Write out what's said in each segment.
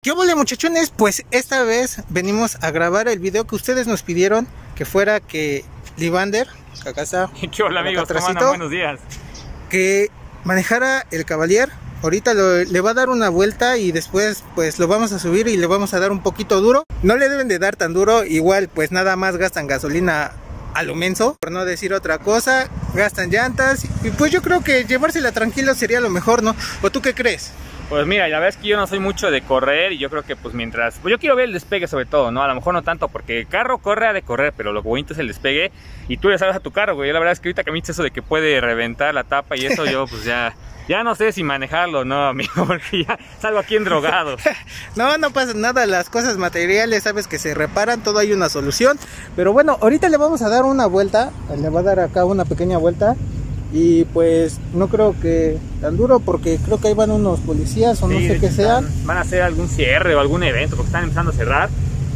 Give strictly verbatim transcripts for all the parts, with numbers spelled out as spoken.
¿Qué ole, muchachones? Pues esta vez venimos a grabar el video que ustedes nos pidieron, que fuera que Livander, que acá está. ¿Qué hola, amigos? ¿Cómo andan? Buenos días. Que manejara el Cavalier. Ahorita lo, le va a dar una vuelta y después pues lo vamos a subir y le vamos a dar un poquito duro. No le deben de dar tan duro, igual pues nada más gastan gasolina a lo menso, por no decir otra cosa, gastan llantas y pues yo creo que llevársela tranquilo sería lo mejor, ¿no? ¿O tú qué crees? Pues mira, la verdad es que yo no soy mucho de correr y yo creo que pues mientras... Pues yo quiero ver el despegue sobre todo, ¿no? A lo mejor no tanto porque el carro corre a de correr, pero lo bonito es el despegue y tú le sabes a tu carro, güey. La verdad es que ahorita que me dices eso de que puede reventar la tapa y eso, yo pues ya... Ya no sé si manejarlo, no, amigo, porque ya salgo aquí en drogado. No, no pasa nada, las cosas materiales, sabes que se reparan, todo hay una solución. Pero bueno, ahorita le vamos a dar una vuelta, le va a dar acá una pequeña vuelta. Y pues no creo que tan duro porque creo que ahí van unos policías o no sí, sé qué sean. Van a hacer algún cierre o algún evento porque están empezando a cerrar.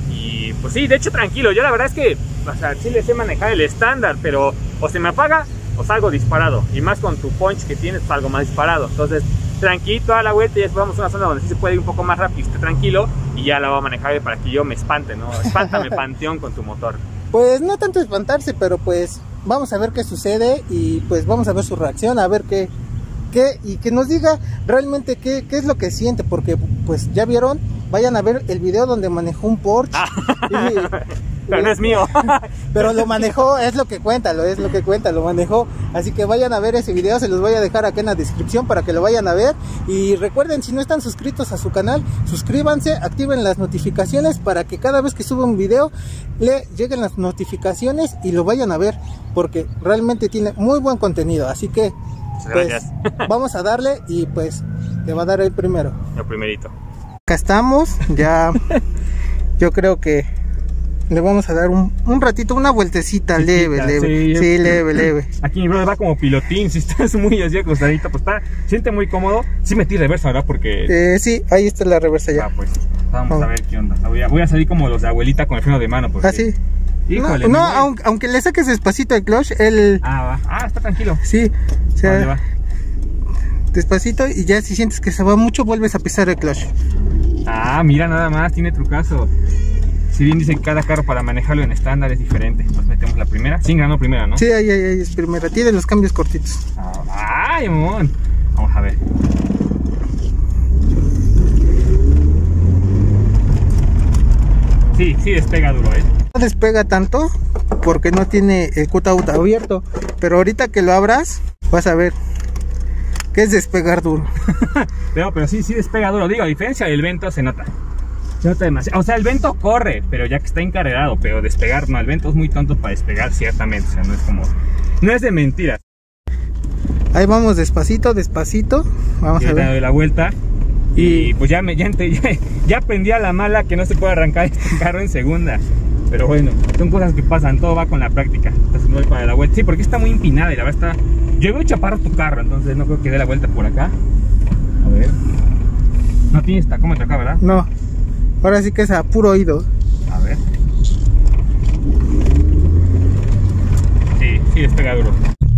Y pues sí, de hecho tranquilo, yo la verdad es que, o sea, sí le sé manejar el estándar, pero o se me apaga o salgo disparado, y más con tu punch que tienes, salgo más disparado. Entonces, tranquilo a la vuelta y después vamos a una zona donde sí se puede ir un poco más rápido, esté tranquilo, y ya la voy a manejar para que yo me espante, ¿no? Espántame, panteón, con tu motor. Pues no tanto espantarse, pero pues vamos a ver qué sucede y pues vamos a ver su reacción, a ver qué, qué y que nos diga realmente qué, qué es lo que siente, porque pues ya vieron, vayan a ver el video donde manejó un Porsche. Ah. Y, pero no es mío. Pero lo manejó, es lo que cuenta, lo es lo que cuenta, lo manejó. Así que vayan a ver ese video, se los voy a dejar acá en la descripción para que lo vayan a ver. Y recuerden, si no están suscritos a su canal, suscríbanse, activen las notificaciones para que cada vez que suba un video le lleguen las notificaciones y lo vayan a ver, porque realmente tiene muy buen contenido. Así que pues, vamos a darle y pues le va a dar el primero. El primerito. Acá estamos, ya yo creo que le vamos a dar un, un ratito, una vueltecita leve, leve, sí, sí, leve, leve. Aquí mi brother va como pilotín, si estás muy así acostadito, pues está, siente muy cómodo. Sí metí reversa, ¿verdad? Porque... Eh, sí, ahí está la reversa ya. Ah, pues, vamos oh. a ver qué onda. Voy a, voy a salir como los de abuelita con el freno de mano. Porque... Ah, sí. Híjole, no, no aunque, aunque le saques despacito el clutch, él... Ah, va. Ah, está tranquilo. Sí, o sea, ¿dónde va? Despacito y ya si sientes que se va mucho, vuelves a pisar el clutch. Ah, mira nada más, tiene trucazo. Si bien dicen que cada carro para manejarlo en estándar es diferente. Pues metemos la primera. Sin grano primera, ¿no? Sí, ahí, ahí, ahí es primera. Tiene los cambios cortitos. Ay, mon. Vamos a ver. Sí, sí despega duro, ¿eh? No despega tanto porque no tiene el cutout abierto. Pero ahorita que lo abras, vas a ver que es despegar duro. pero, pero sí, sí despega duro. Digo, a diferencia del Vento se nota. Se nota demasiado. O sea, el Vento corre, pero ya que está encarrerado. Pero despegar, no, el Vento es muy tonto para despegar, ciertamente. O sea, no es como... No es de mentiras. Ahí vamos despacito, despacito. Vamos ya a ver. Doy la vuelta. Y pues ya me ya, ya, ya aprendí a la mala que no se puede arrancar este carro en segunda. Pero bueno, son cosas que pasan, todo va con la práctica. Entonces me voy para la vuelta. Sí, porque está muy empinada y la verdad está... Yo veo chaparro tu carro, entonces no creo que dé la vuelta por acá. A ver. No tienes tacómetro acá, ¿verdad? No. Ahora sí que es a puro oído. A ver. Sí, sí despega duro.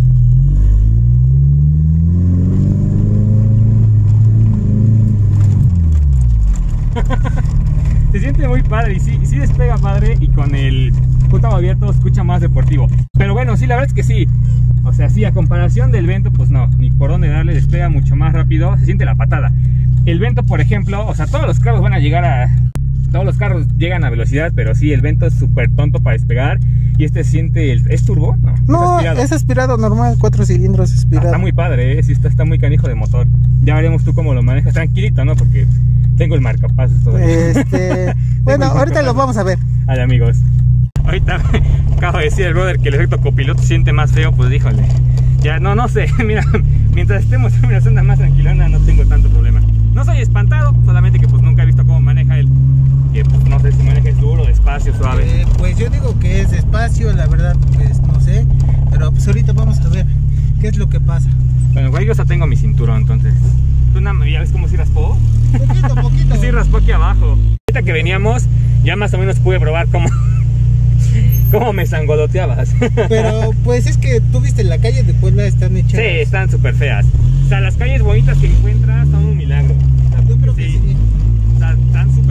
Se siente muy padre y sí, sí despega padre y con el cutout abierto se escucha más deportivo. Pero bueno, sí, la verdad es que sí. O sea, sí, a comparación del Vento, pues no, ni por dónde darle, despega mucho más rápido, se siente la patada. El Vento, por ejemplo, o sea, todos los carros van a llegar a... Todos los carros llegan a velocidad, pero sí, el Vento es súper tonto para despegar. Y este siente... El, ¿es turbo? No, no es, aspirado. es aspirado normal, cuatro cilindros aspirado. Ah, está muy padre, ¿eh? Sí, está, está muy canijo de motor. Ya veremos tú cómo lo manejas, tranquilito, ¿no? Porque tengo el marcapasos todo. Este... bueno, ahorita lo vamos a ver. Vale, amigos. Ahorita acabo de decir el brother que el efecto copiloto se siente más feo, pues díjole. Ya, no, no sé, mira, mientras estemos en una zona más tranquilona no tengo tanto problema. No soy espantado, solamente que pues nunca he visto cómo maneja él. Que pues no sé si maneja duro, despacio, suave. Eh, pues yo digo que es despacio, la verdad, pues no sé. Pero pues ahorita vamos a ver qué es lo que pasa. Bueno, igual yo ya tengo mi cinturón, entonces. ¿Tú ya ves cómo sí raspó? Poquito, poquito. Sí raspó aquí abajo. Ahorita que veníamos, ya más o menos pude probar cómo... ¿Cómo me sangoloteabas? Pero pues es que tú viste la calle de Puebla, están hechas. Sí, están súper feas. O sea, las calles bonitas que encuentras son un milagro. O sea, yo creo que sí. sí. O sea, están súper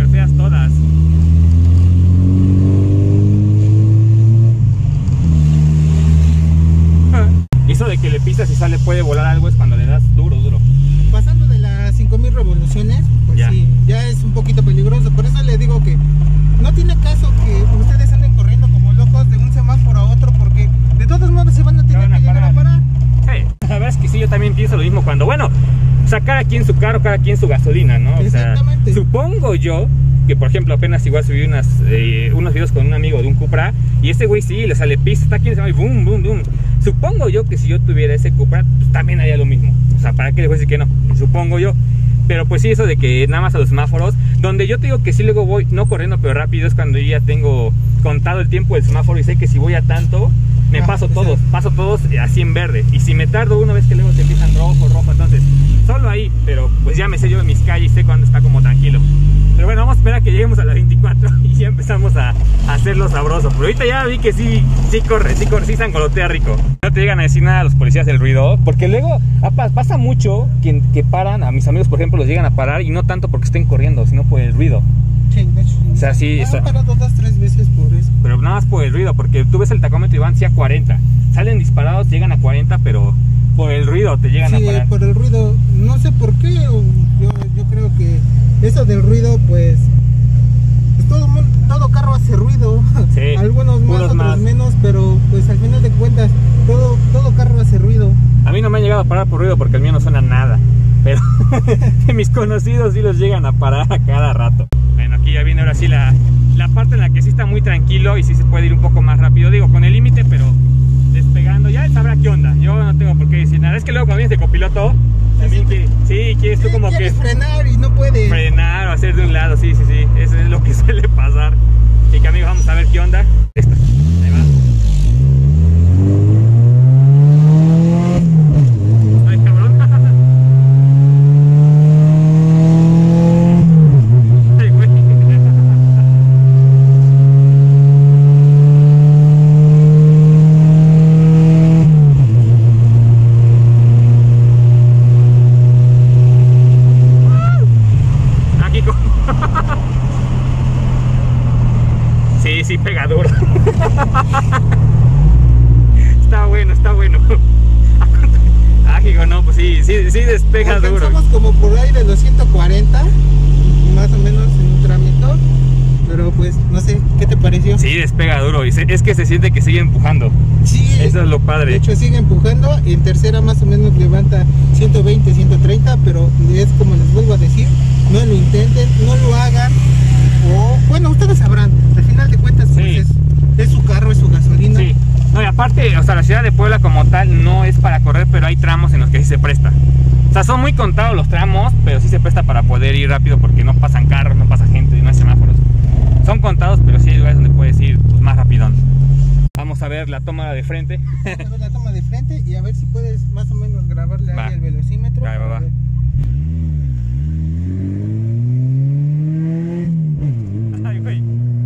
puede volar algo es cuando le das duro, duro. Pasando de las cinco mil revoluciones, pues ya. sí, ya es un poquito peligroso. Por eso le digo que no tiene caso que ustedes anden corriendo como locos de un semáforo a otro, porque de todos modos se van a tener van a que llegar parar. a parar. Sí, la verdad es que sí, yo también pienso lo mismo cuando, bueno, o sea, cada quien su carro, cada quien su gasolina, ¿no? O sea, Exactamente. supongo yo que, por ejemplo, apenas igual subí unas, eh, unos videos con un amigo de un Cupra y ese güey sí, le sale pista, está aquí en el y boom, boom, boom. Supongo yo que si yo tuviera ese Cupra, pues también haría lo mismo. O sea, ¿para qué les voy a decir que no? Supongo yo. Pero pues sí, eso de que nada más a los semáforos, donde yo te digo que sí luego voy, no corriendo, pero rápido, es cuando yo ya tengo contado el tiempo del semáforo y sé que si voy a tanto, me Ah, paso pues todos, sí. paso todos así en verde. Y si me tardo una vez que luego se empiezan rojo, rojo, entonces solo ahí, pero pues ya me sé yo en mis calles, sé cuando está como tranquilo. Pero bueno, vamos a esperar a que lleguemos a las veinticuatro y ya empezamos a, a hacerlo sabroso. Pero ahorita ya vi que sí, sí corre, sí corre, sí sangolotea rico. No te llegan a decir nada a los policías del ruido, porque luego pasa mucho que, que paran, a mis amigos por ejemplo los llegan a parar y no tanto porque estén corriendo, sino por el ruido. Sí, de hecho, O sea, sí, han está- parado dos, tres veces por eso. Pero nada más por el ruido, porque tú ves el tacómetro y van sí a cuarenta. Salen disparados, llegan a cuarenta, pero por el ruido te llegan Sí, a parar. por el ruido, no sé por qué, o yo, yo creo que eso del ruido, pues, pues todo, mundo, todo carro hace ruido, Sí, algunos más, unos otros más. menos, pero pues al final de cuentas, todo, todo carro hace ruido. A mí no me han llegado a parar por ruido porque el mío no suena nada. Pero que mis conocidos sí los llegan a parar a cada rato. Bueno, aquí ya viene ahora sí la, la parte en la que sí está muy tranquilo y sí se puede ir un poco más rápido. Digo, con el límite, pero despegando. Ya él sabrá qué onda. Yo no tengo por qué decir nada. Es que luego cuando vienes de copiloto, también que, sí, quieres tú Sí, como que quieres frenar y no puedes. frenar o hacer de un lado. Sí, sí, sí. Eso es lo que suele pasar. Y que amigos, vamos a ver qué onda. Esta. Ahí va. Ay, cabrón. Ay, güey. Aquí con... Sí, sí pega duro. Está bueno, está bueno. Ah, digo, no, pues sí, sí, sí despega duro. Alcanzamos como por ahí de los ciento cuarenta, más o menos en un trámite, pero pues no sé, ¿qué te pareció? Sí, despega duro. Y se- es que se siente que sigue empujando. Sí, Eso es lo de padre. hecho sigue empujando, en tercera más o menos levanta ciento veinte, ciento treinta, pero es como les vuelvo a decir, no lo intenten, no lo hagan, o bueno, ustedes sabrán, al final de cuentas pues Sí. es, es su carro, es su gasolina. Sí. No, y aparte, o sea, la ciudad de Puebla como tal no es para correr, pero hay tramos en los que sí se presta. O sea, son muy contados los tramos, pero sí se presta para poder ir rápido porque no pasan carros, no pasa gente y no hay semáforos. Son contados, pero sí hay lugares donde puedes ir pues, más rapidón. Vamos a ver la toma de frente. Vamos a ver la toma de frente y a ver si puedes más o menos grabarle Va. ahí el velocímetro. Va, va, va. A ver. Ay, güey.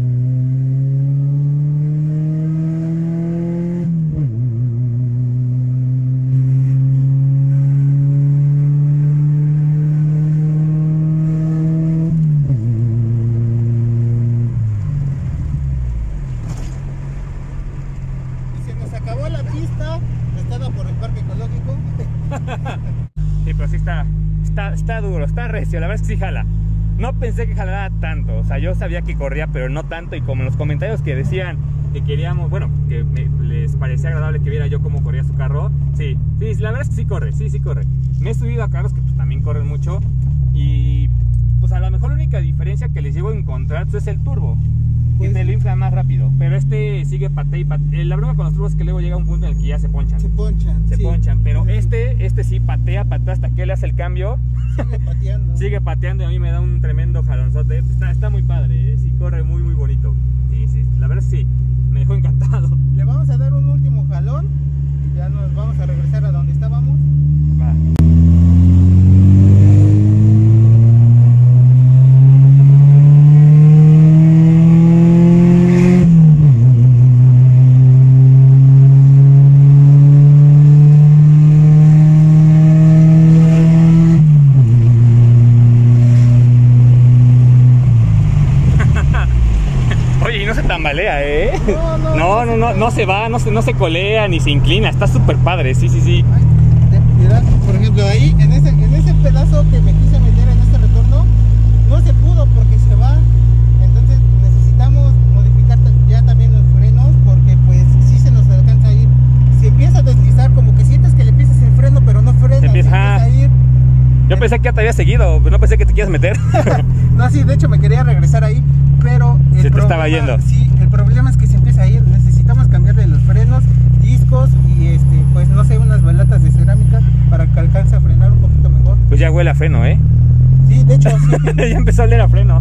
Y se nos acabó la pista, prestada por el parque ecológico. Sí, pero sí está, está, está duro, está recio, la verdad es que sí jala. No pensé que jalara tanto, o sea, yo sabía que corría, pero no tanto. Y como en los comentarios que decían que queríamos, bueno, que me- les parecía agradable que viera yo cómo corría su carro, sí, sí, la verdad es que sí corre, sí, sí corre. Me he subido a carros que pues, también corren mucho y pues a lo mejor la única diferencia que les llevo a encontrar pues, es el turbo, que Pues- te lo infla más rápido, pero este sigue patea y patea. La broma con los turbos es que luego llega un punto en el que ya se ponchan. Se ponchan. Se sí. ponchan, pero Sí, este, este sí patea, patea hasta que le hace el cambio, sigue pateando. sigue pateando y a mí me da un tremendo jalonzote. Está, está muy padre, ¿eh? Sí corre muy muy bonito. Sí, sí, la verdad sí, me dejó encantado. Le vamos a dar un último jalón y ya nos vamos a regresar a donde estábamos. Va. Oye, y no se tambalea, ¿eh? No, no, No, no, no, no se va, no se, no se colea ni se inclina, está súper padre, sí, sí, sí. Ay, de- Mira, por ejemplo, ahí, en ese, en ese pedazo que me quise meter en este retorno, no se pudo porque se va. Entonces necesitamos modificar ya también los frenos, porque pues sí se nos alcanza a ir. Si empieza a deslizar, como que sientes que le pisas el freno, pero no frena, se empieza, se empieza a ir. Yo pensé que ya te había seguido, no pensé que te quieras meter. No, sí, de hecho me quería regresar ahí, pero el se te problema, estaba yendo. Sí, el problema es que se empieza a ir. Necesitamos cambiarle los frenos, discos y este, pues no sé, unas balatas de cerámica para que alcance a frenar un poquito mejor. Pues ya huele a freno, ¿eh? Sí, de hecho, sí. Ya empezó a oler a freno.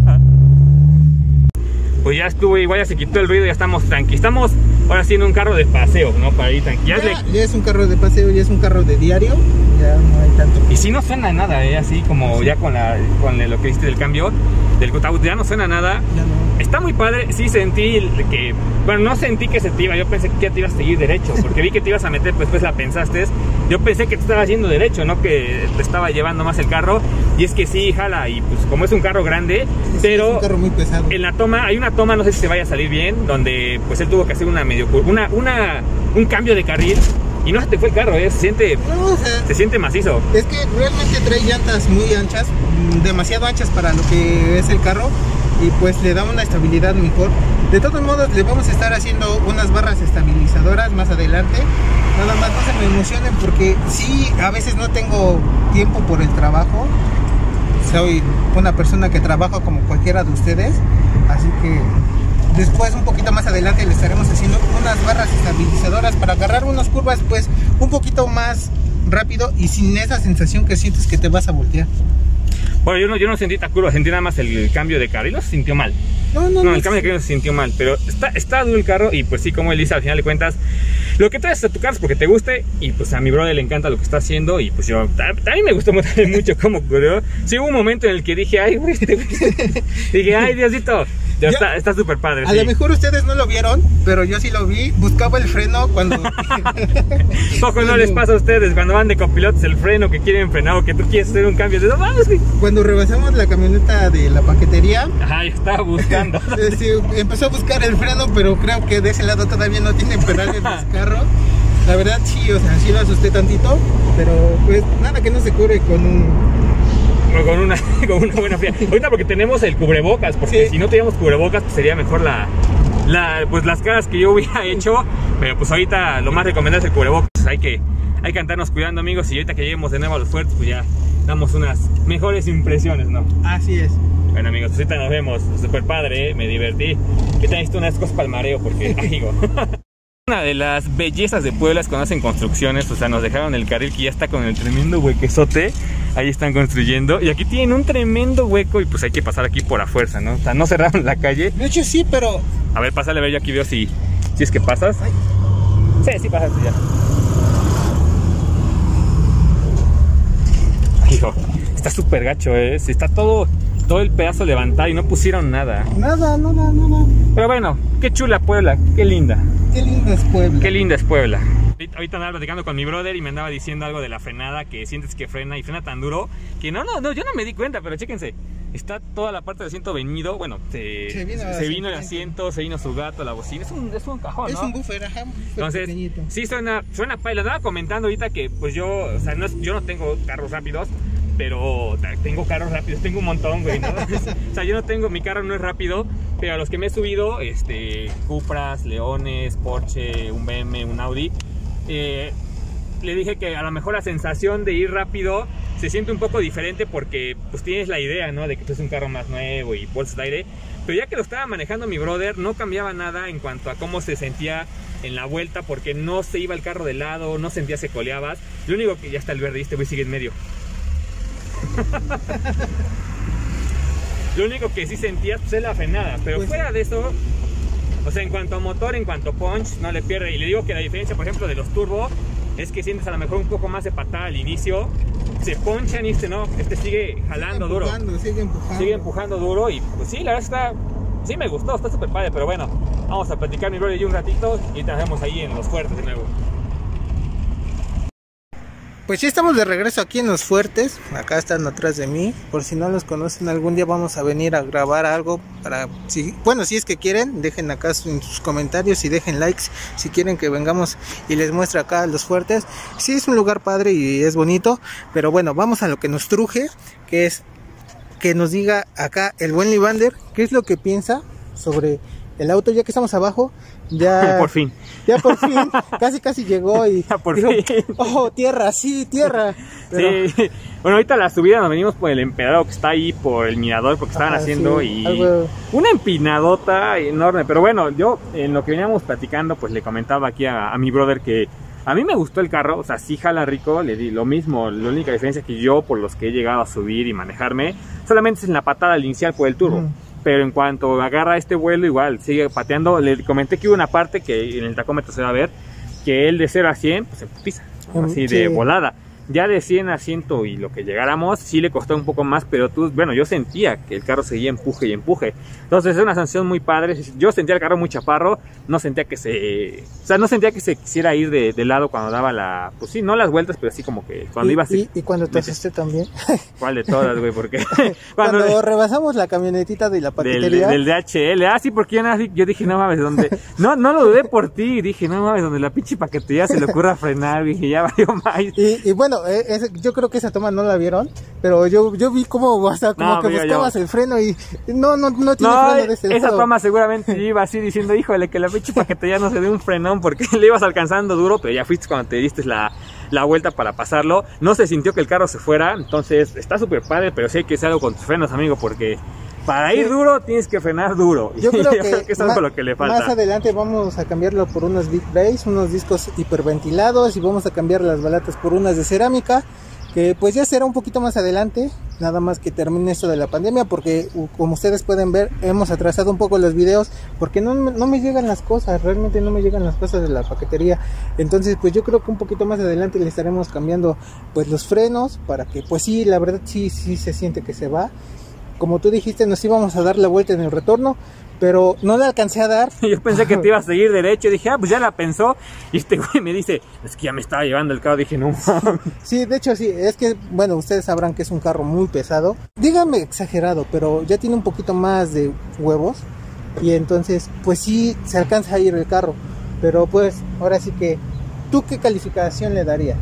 Pues ya estuvo, igual ya se quitó el ruido, ya estamos tranquilos. Estamos ahora sí en un carro de paseo, ¿no? Para ir tranquilos. Ya, ya es un carro de paseo, ya es un carro de diario, ya no hay tanto. Y sí no suena nada, ¿eh? Así como sí. Ya con, la, con lo que viste del cambio del Cutabut, ya no suena nada. Ya no. Está muy padre, sí sentí que, bueno, no sentí que se te iba, yo pensé que ya te ibas a seguir derecho, porque vi que te ibas a meter, pues después la pensaste. Yo pensé que te estabas yendo derecho, no que te estaba llevando más el carro. Y es que sí, jala, y pues como es un carro grande, sí, pero es un carro muy pesado. En la toma, hay una toma, no sé si se vaya a salir bien, donde pues él tuvo que hacer una medio una, una un cambio de carril. Y no se te fue el carro, ¿eh? se siente no, o sea, se siente macizo. Es que realmente trae llantas muy anchas, demasiado anchas para lo que es el carro, y pues le da una estabilidad mejor. De todos modos le vamos a estar haciendo unas barras estabilizadoras más adelante. Nada más no se me emocionen porque sí, a veces no tengo tiempo por el trabajo. Soy una persona que trabaja como cualquiera de ustedes, así que después, un poquito más adelante, le estaremos haciendo unas barras estabilizadoras para agarrar unas curvas pues un poquito más rápido y sin esa sensación que sientes que te vas a voltear. Bueno, yo no, yo no sentí esta curva, sentí nada más el, el cambio de carril, no se sintió mal. No, no, no, no el cambio de carril no se sintió mal, pero está, está duro el carro y pues sí, como él dice, al final de cuentas, lo que traes a tu carro es porque te guste y pues a mi brother le encanta lo que está haciendo y pues yo, a mí me gustó mucho cómo ocurrió. Sí hubo un momento en el que dije, ay, güey, dije, ay, Diosito. Ya está, está súper padre. A sí. lo mejor ustedes no lo vieron, pero yo sí lo vi. Buscaba el freno cuando... Poco no les pasa a ustedes cuando van de copilotos el freno que quieren frenar o que tú quieres hacer un cambio de... ¡Vamos! Cuando rebasamos la camioneta de la paquetería... Ajá, yo estaba buscando. Sí, empezó a buscar el freno, pero creo que de ese lado todavía no tienen pedales los carros. La verdad sí, o sea, sí lo asusté tantito, pero pues nada que no se cure con un... Con una, con una buena fría. Ahorita porque tenemos el cubrebocas, porque sí. Si no tuviéramos cubrebocas pues sería mejor la, la, pues las caras que yo hubiera hecho. Pero pues ahorita lo más recomendable es el cubrebocas. Hay que, hay que andarnos cuidando, amigos. Y ahorita que lleguemos de nuevo a los fuertes, pues ya damos unas mejores impresiones, ¿no? Así es. Bueno, amigos, pues ahorita nos vemos. Súper padre, ¿eh? Me divertí. ¿Qué te visto unas cosas para el mareo? Porque, amigo. Una de las bellezas de Puebla es cuando hacen construcciones, o sea, nos dejaron el carril que ya está con el tremendo huequezote. Ahí están construyendo y aquí tienen un tremendo hueco y pues hay que pasar aquí por a fuerza, ¿no? O sea, no cerraron la calle. De hecho sí, pero... A ver, pásale, a ver, yo aquí veo si, si es que pasas. Ay. Sí, sí pasaste ya. Hijo, está súper gacho, ¿eh? Si está todo... todo el pedazo levantado y no pusieron nada. Nada, nada, nada. Pero bueno, qué chula Puebla, qué linda. Qué linda es Puebla. Qué linda es Puebla. Ahorita andaba platicando con mi brother y me andaba diciendo algo de la frenada, que sientes que frena y frena tan duro que no, no, no, yo no me di cuenta, pero chéquense. Está toda la parte del asiento venido, bueno, se, se, vino, se vino el asiento, se vino su gato, la bocina, es un, es un cajón, es ¿no? un buffer, ajá, un buffer. Entonces, pequeñito. Sí suena, suena paila. Andaba comentando ahorita que pues yo, o sea, no es, yo no tengo carros rápidos, pero tengo carros rápidos, tengo un montón, güey, ¿no? O sea, yo no tengo, mi carro no es rápido, pero a los que me he subido, este, Cupras, Leones, Porsche, un B M, un Audi, eh, le dije que a lo mejor la sensación de ir rápido se siente un poco diferente porque pues tienes la idea, ¿no? De que es un carro más nuevo y bolsas de aire, pero ya que lo estaba manejando mi brother, no cambiaba nada en cuanto a cómo se sentía en la vuelta, porque no se iba el carro de lado, no sentía se coleabas. Lo único que ya está el verde y este güey sigue en medio. Lo único que sí sentías pues, es la frenada, pero pues fuera de eso, o sea, en cuanto a motor, en cuanto a punch, no le pierde. Y le digo que la diferencia, por ejemplo, de los turbo es que sientes a lo mejor un poco más de patada al inicio, se ponchan y este no, este sigue jalando sigue empujando, duro, sigue empujando, sigue empujando duro y pues sí, la verdad está, sí me gustó, está súper padre, pero bueno, vamos a platicar mi brother y yo un ratito y te vemos ahí en los fuertes de nuevo. Pues ya estamos de regreso aquí en Los Fuertes. Acá están atrás de mí. Por si no los conocen, algún día vamos a venir a grabar algo para, si, bueno, si es que quieren, dejen acá en sus comentarios y dejen likes si quieren que vengamos y les muestre acá Los Fuertes. Sí, es un lugar padre y es bonito, pero bueno, vamos a lo que nos truje, que es que nos diga acá el buen Livander qué es lo que piensa sobre el auto. Ya que estamos abajo, ya por fin, ya por fin, casi casi llegó y ya por dijo, fin. oh, tierra, sí, tierra. Pero... Sí, bueno, ahorita la subida nos venimos por el empedrado que está ahí por el mirador, porque estaban Ajá, haciendo sí, y algo... una empinadota enorme. Pero bueno, yo en lo que veníamos platicando, pues le comentaba aquí a, a mi brother que a mí me gustó el carro, o sea, sí jala rico, le di lo mismo. La única diferencia es que yo, por los que he llegado a subir y manejarme, solamente es en la patada al inicial por el turbo. Mm. Pero en cuanto agarra este vuelo, igual sigue pateando. Le comenté que hubo una parte que en el tacómetro se va a ver, que él de cero a cien, pues se putiza, así sí, de volada. Ya de cien a cien y lo que llegáramos, sí le costó un poco más, pero tú, bueno, yo sentía que el carro seguía empuje y empuje. Entonces es una sanción muy padre. Yo sentía el carro muy chaparro, no sentía que se, o sea, no sentía que se quisiera ir de, de lado cuando daba la, pues sí, no las vueltas, pero sí como que cuando y, iba así. Y, y cuando te asusté también. ¿Cuál de todas, güey? Porque cuando, cuando rebasamos la camionetita de la paquetería. Del, del D H L, ah, sí, porque yo, yo dije, no mames, ¿dónde? No, no lo dudé por ti, dije, no mames, donde la pinche paquetería se le ocurra frenar, dije, ya valió más. Y, y bueno, eh, es, yo creo que esa toma no la vieron, pero yo, yo vi como, o sea, como no, que mira, buscabas yo... el freno y no, no, no tiene no, freno de ese esa lado. Toma seguramente iba así diciendo, híjole, que la pinche paquetería no se dé un frenón porque le ibas alcanzando duro, pero ya fuiste cuando te diste la, la vuelta para pasarlo. No se sintió que el carro se fuera, entonces está súper padre, pero sí hay que hacer algo con tus frenos, amigo, porque para ir sí. duro tienes que frenar duro. Yo creo, yo que, creo que eso es lo que le falta. Más adelante vamos a cambiarlo por unos Big Brace, unos discos hiperventilados, y vamos a cambiar las balatas por unas de cerámica, que pues ya será un poquito más adelante, nada más que termine esto de la pandemia, porque como ustedes pueden ver, hemos atrasado un poco los videos, porque no, no me llegan las cosas, realmente no me llegan las cosas de la paquetería. Entonces pues yo creo que un poquito más adelante le estaremos cambiando pues los frenos, para que pues sí, la verdad sí, sí se siente que se va. Como tú dijiste, nos íbamos a dar la vuelta en el retorno, pero no la alcancé a dar. Yo pensé que te iba a seguir derecho, dije, ah, pues ya la pensó. Y este güey me dice, es que ya me estaba llevando el carro, dije, no. Sí, de hecho sí, es que, bueno, ustedes sabrán que es un carro muy pesado. Díganme exagerado, pero ya tiene un poquito más de huevos. Y entonces, pues sí, se alcanza a ir el carro. Pero pues, ahora sí que, ¿tú qué calificación le darías?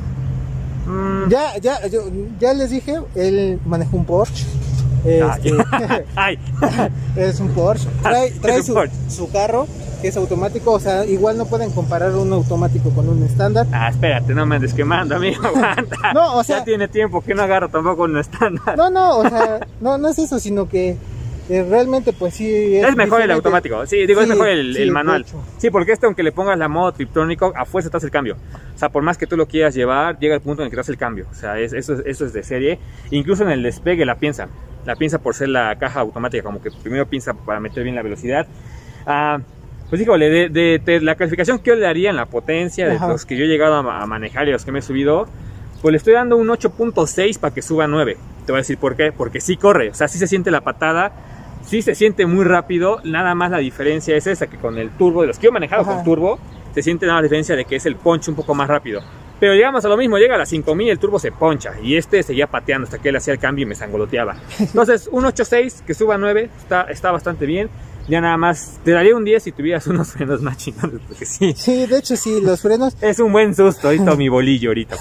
Mm. Ya, ya, yo, ya les dije, él manejó un Porsche. Este, Ay. Es un Porsche, trae, trae un su, Porsche. su carro, que es automático, o sea, igual no pueden comparar un automático con un estándar. Ah, espérate, no me andes quemando, amigo, aguanta. No, o sea, ya tiene tiempo que no agarro tampoco un estándar. No, no, o sea, no, no es eso, sino que eh, realmente pues sí es, es mejor el automático, sí, digo, sí, es mejor el, sí, el manual. Sí, porque este, aunque le pongas la modo triptrónico, a fuerza te hace el cambio. O sea, por más que tú lo quieras llevar, llega el punto en el que te hace el cambio. O sea, es, eso, eso es de serie. Incluso en el despegue la piensa. La piensa por ser la caja automática, como que primero piensa para meter bien la velocidad. Ah, pues híjole, de, de, de la calificación que yo le daría en la potencia de Ajá. los que yo he llegado a, a manejar y los que me he subido, pues le estoy dando un ocho punto seis para que suba nueve. Te voy a decir por qué, porque sí corre, o sea, sí se siente la patada, sí se siente muy rápido. Nada más la diferencia es esa, que con el turbo, de los que yo he manejado Ajá. con turbo, se siente nada más la diferencia de que es el punch un poco más rápido. Pero llegamos a lo mismo, llega a las cinco mil, el turbo se poncha y este seguía pateando hasta que él hacía el cambio y me sangoloteaba. Entonces, un ocho punto seis que suba nueve, está, está bastante bien. Ya nada más, te daría un diez si tuvieras unos frenos más chingones, porque sí. Sí, de hecho sí, los frenos. Es un buen susto, ahorita mi bolillo ahorita.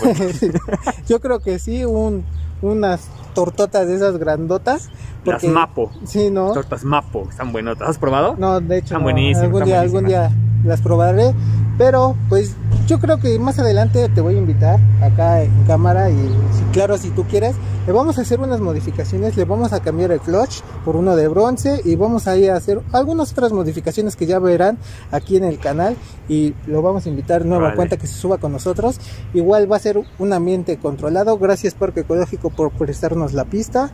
Yo creo que sí, un, unas tortotas de esas grandotas. Porque, las Mapo. Sí, ¿no? Tortas Mapo, están buenotas. ¿Has probado? No, de hecho están no. buenísimas. Algún, están día, buenísimas. algún día las probaré, pero pues yo creo que más adelante te voy a invitar acá en cámara y si, claro, si tú quieres, le vamos a hacer unas modificaciones, le vamos a cambiar el clutch por uno de bronce y vamos a ir a hacer algunas otras modificaciones que ya verán aquí en el canal y lo vamos a invitar nueva vale. cuenta que se suba con nosotros. Igual va a ser un ambiente controlado, gracias Parque Ecológico por prestarnos la pista.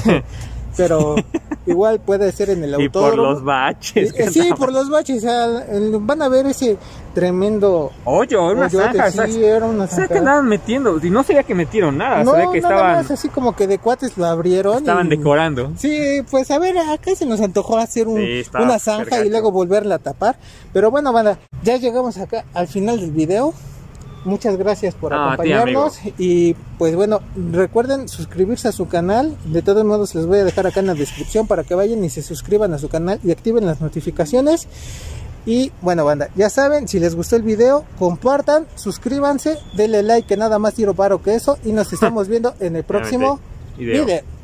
Pero igual puede ser en el autódromo. Y por los baches. Eh, sí, por los baches. O sea, el, van a ver ese tremendo hoyo, una zanja. Sí, era una zanja. O sea, que andaban metiendo. Y no sabía que metieron nada. No, se ve que nada estaban. Más, así como que de cuates lo abrieron. Estaban y, decorando. Sí, pues a ver, acá se nos antojó hacer un, sí, una zanja y luego volverla a tapar. Pero bueno, banda, ya llegamos acá al final del video. muchas gracias por no, acompañarnos. Ti, y pues bueno, recuerden suscribirse a su canal. De todos modos les voy a dejar acá en la descripción para que vayan y se suscriban a su canal y activen las notificaciones. Y bueno, banda, ya saben, si les gustó el video, compartan, suscríbanse, denle like, que nada más tiro paro que eso. Y nos estamos viendo en el próximo video.